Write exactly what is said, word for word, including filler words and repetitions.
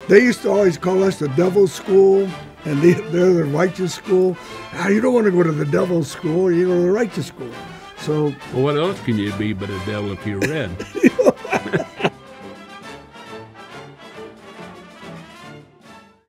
They used to always call us the devil's school, and they, they're the righteous school. Ah, you don't want to go to the devil's school, you go to the righteous school. So, well, what else can you be but a devil if you're red?